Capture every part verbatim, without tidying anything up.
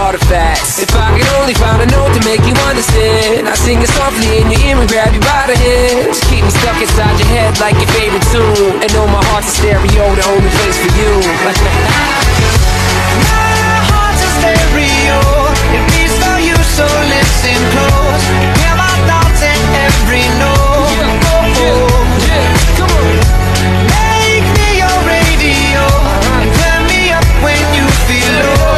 artifacts. If I could only find a note to make you understand, I sing it softly in your ear and grab you by the hand. Just keep me stuck inside your head like your favorite tune, and know my heart's a stereo, the only place for you. My heart's a stereo, it beats for you, so listen close. Hear my thoughts in every note. Yeah, oh, oh. Yeah, come on. Make me your radio, and turn me up when you feel low.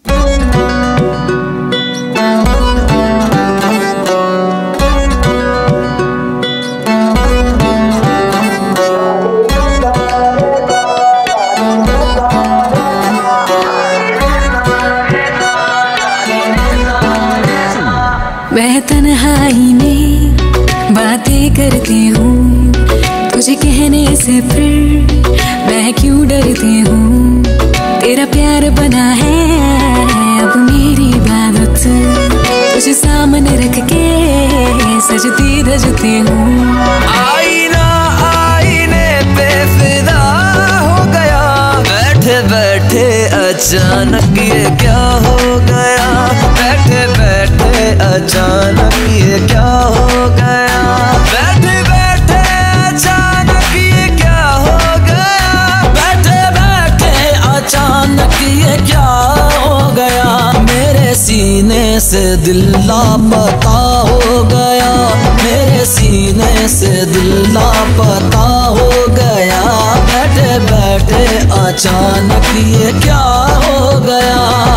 मैं तन्हाई में बातें करती हूँ, तुझे कहने से फिर मैं क्यों डरती हूँ। तेरा प्यार बना है अब मेरी इबादत, तुझे सामने रख के सजती धजती हूँ। आईना आईने पे फिदा हो गया, बैठे बैठे अचानक ये क्या हो गया। बैठे बैठे अचानक ये क्या हो गया। बैठे बैठे अचानक ये क्या हो गया। बैठे बैठे अचानक ये क्या हो गया। मेरे सीने से दिल लापता हो गया। मेरे सीने से दिल लापता हो गया। बैठे बैठे अचानक ये क्या हो गया।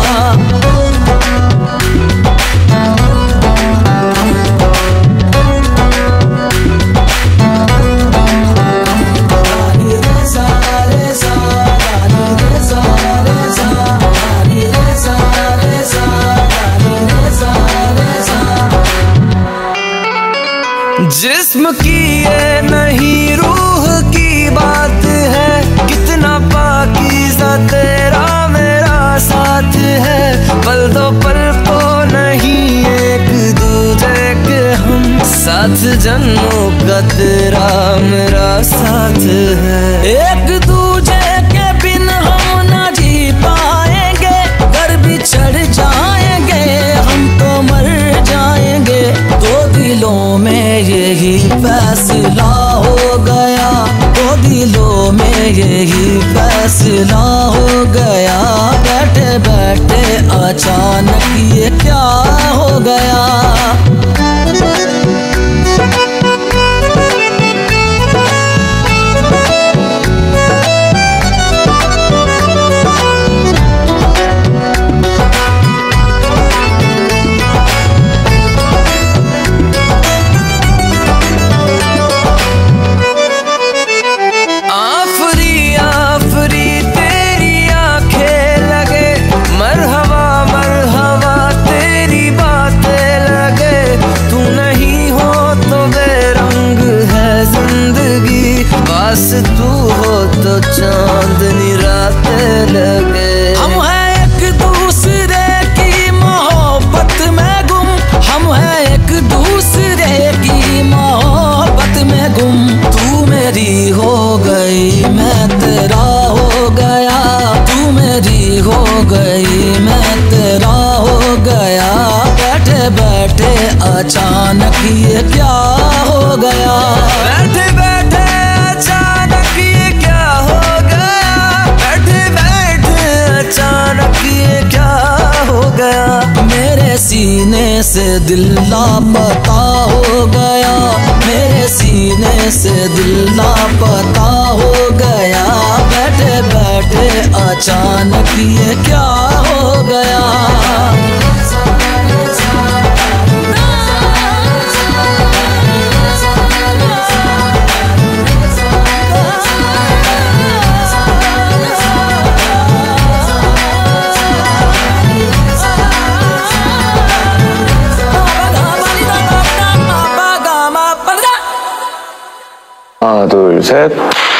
जिस्म की ये नहीं रूह की बात है, कितना पाकीज़ा तेरा मेरा साथ है। पल दो पल को नहीं एक दूजे के हम, साथ जन्मों का तेरा मेरा साथ है। एक दूजे के बिन हम ना जी पाएंगे, घर बिछड़ जाएंगे हम तो मर जाएंगे। दो दिलों में यही फैसला हो गया। दो दिलों में यही फैसला हो गया। बैठे बैठे अचानक ये क्या हो गया। तू हो तो चांदनी रातें लगे। हम हैं एक दूसरे की मोहब्बत में गुम। हम हैं एक दूसरे की मोहब्बत में गुम। तू मेरी हो गई मैं तेरा हो गया। तू मेरी हो गई मैं तेरा हो गया। बैठे बैठे अचानक ये क्या हो गया। बैठे बैठे अचानक ये क्या हो गया। बैठे बैठे अचानक ये क्या हो गया। मेरे सीने से दिल लापता हो गया। मेरे सीने से दिल लापता हो गया। बैठे बैठे अचानक ये क्या हो गया। 하나, 둘, 셋.